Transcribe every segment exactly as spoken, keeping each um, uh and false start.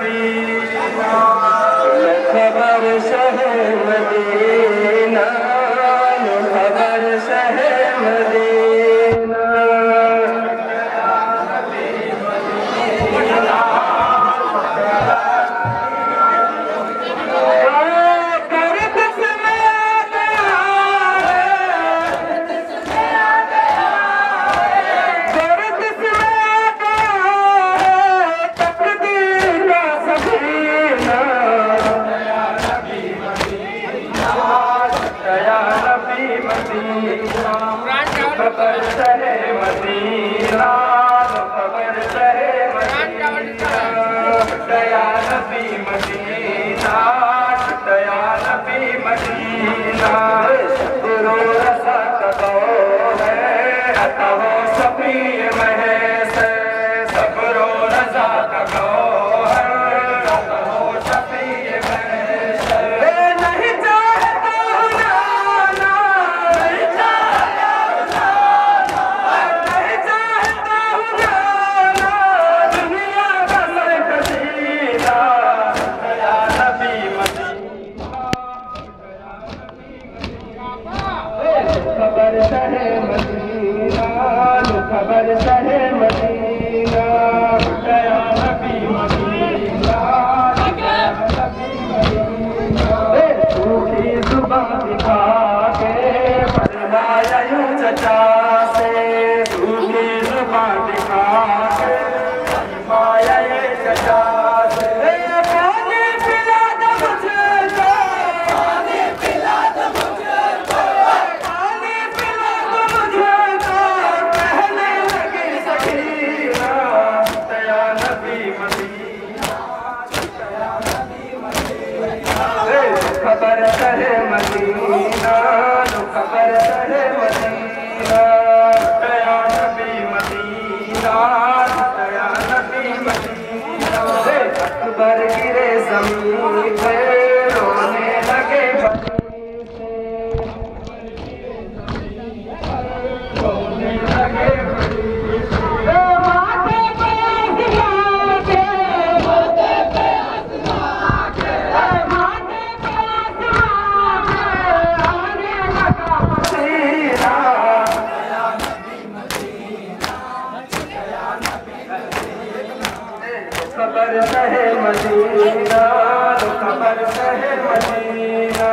Medina, खबर शहे Medina, खबर शहे मदीना। खबर शहे मदीना, खबर शहे मदीना, दया नबी मदीना, दया नबी मदीना। गुरु रसा कदो है अता हो सफी महस, सबरो रजा कदो है अता हो सफी महस। नहीं चाहता ना नहीं चाहता नहीं चाहता ना दुनिया का सरकशीला, दया नबी मदीना, खबर शहे मदीना, खबर शहे मदीना, दया नबी मदीना, दया नबी मदीना। झूठी जुबान दिखा के फरमाया यूं चचा से, झूठी जुबान दिखा के फरमाया ये चचा से। पानी पिला दो मुझको, पानी पिला दो मुझको, पानी पिला दो मुझको, कहने लगी सकीना, दया नबी मदीना, दया नबी मदीना। खबर शहे मदीना, खबर शहे मदीना, दया नबी मदीना, दया नबी मदीना। अकबर गिरे जमीन पे रोने लगे बनी से, रोने लगे बनी से। माथे पे आसमां के, माथे पे आसमां के, माथे पे आसमां के, आने लगा पसीना, दया नबी मदीना, दया नबी मदीना। खबर शहे मदीना, खबर शहे मदीना,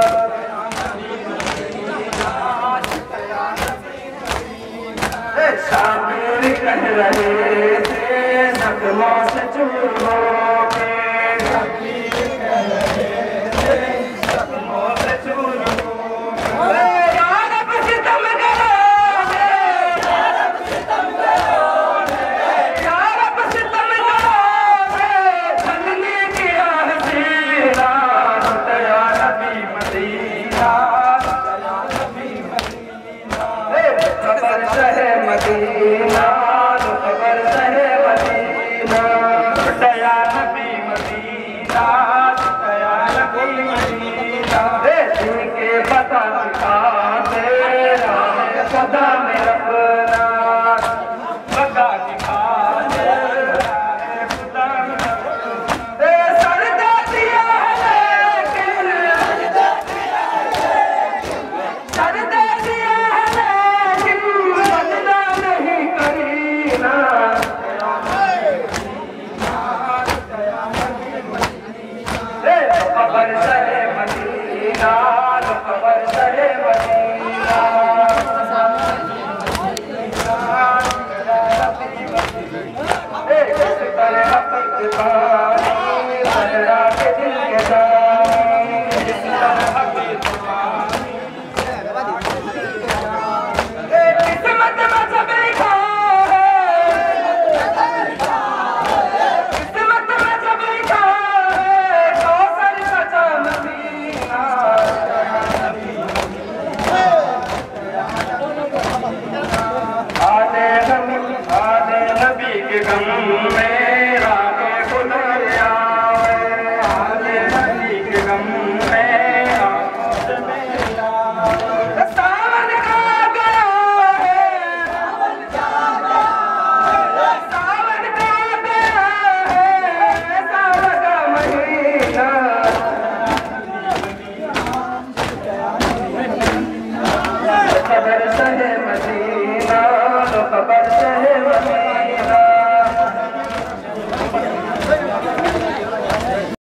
शामिर कह रहे थे नगमों से चूर होके, शामिर कह रहे थे नगमों से चूर होके। या रब सितम करोगे, या रब सितम करोगे, या रब सितम करोगे, छलनी किया हसीना, दया नबी मदीना, दया नबी मदीना। खबर शहे मदीना, खबर शहे मदीना, दया नबी मदीना, दया नबी मदीना। जिनके पता दिखाते राह सदा में रखना, पता दिखाते राह खुदा में रखना। सर दे दिया है लेकिन, सर दे दिया है लेकिन बदला नहीं करीना, दया नबी मदीना, दया नबी मदीना। खबर